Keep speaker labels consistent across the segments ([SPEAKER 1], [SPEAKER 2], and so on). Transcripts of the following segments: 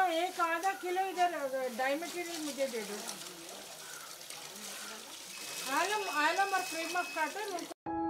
[SPEAKER 1] एक आधा किलो इधर डाई मटेरियल मुझे दे दो। आलम और क्रीम ऑफ टाटर।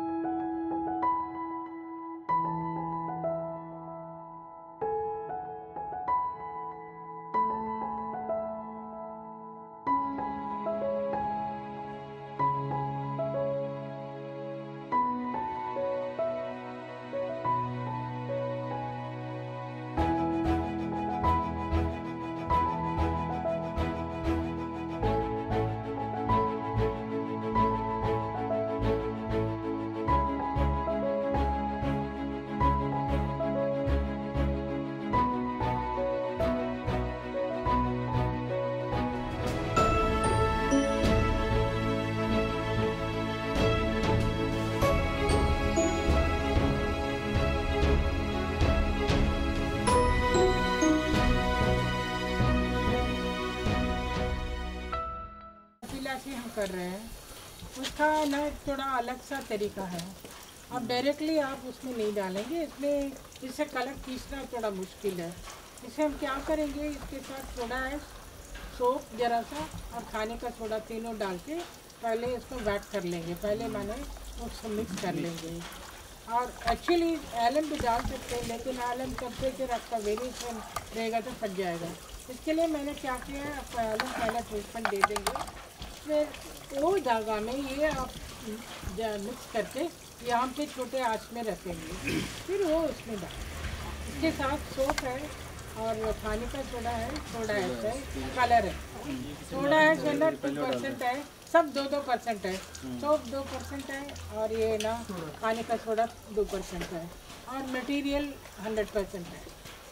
[SPEAKER 1] हम कर रहे हैं उसका ना थोड़ा अलग सा तरीका है। अब डायरेक्टली आप उसमें नहीं डालेंगे, इसमें इससे कलर खींचना थोड़ा मुश्किल है। इसे हम क्या करेंगे, इसके साथ सोडा है, सोप जरा सा और खाने का सोडा तीनों डाल के पहले इसको वैट कर लेंगे। पहले मैंने उसको मिक्स कर लेंगे। और एक्चुअली एलम भी डाल सकते हैं, लेकिन एलम टेम्परेचर आपका वेरिएशन रहेगा तो फट जाएगा। इसके लिए मैंने क्या किया है, आपको एलम पहले ट्रीटमेंट दे देंगे, फिर वो धागा में ये आप मिक्स करके यहाँ पे छोटे आँच में रखेंगे, फिर वो उसमें डाल। इसके साथ सोप है और खाने का सोडा है, सोडा है, कलर है। सोडा है जो ना 2% है, सब 2% है। सोप 2% है और ये ना खाने का सोडा 2% है और मटेरियल 100% है।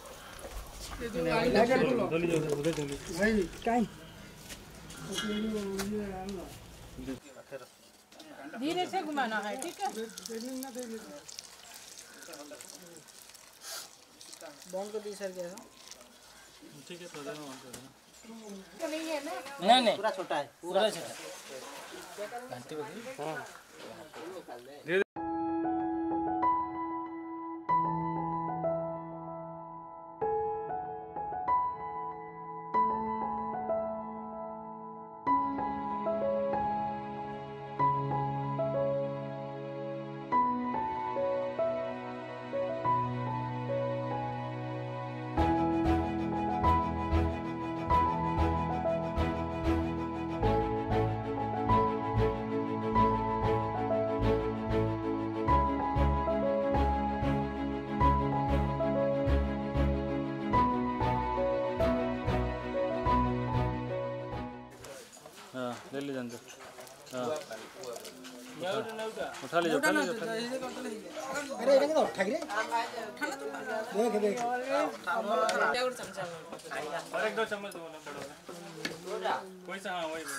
[SPEAKER 1] धीरे से घुमाना है, ठीक है। बॉन्ड को 20 गया था, ठीक है। थोड़ा तो नहीं है ना, नहीं पूरा छोटा है, पूरा छोटा।
[SPEAKER 2] ले लीजिए अंदर। उठा लीजिए, उठा लीजिए।
[SPEAKER 3] अरे इधर उठा गिरे, देख देख
[SPEAKER 2] और एक दो चम्मच दो ना, बड़ा कोई सा। हाँ वही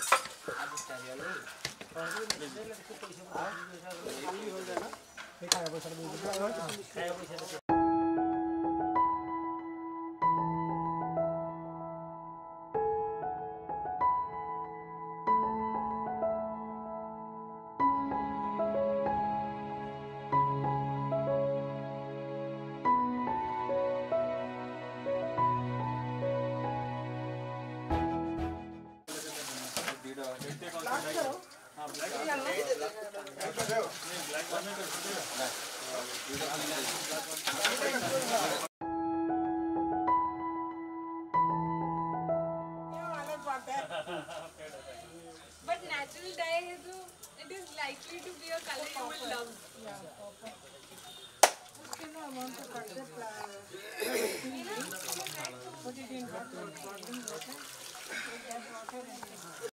[SPEAKER 4] But natural dye है तो it is likely to be a color you will love.
[SPEAKER 1] उसके ना amount of put it in hot water.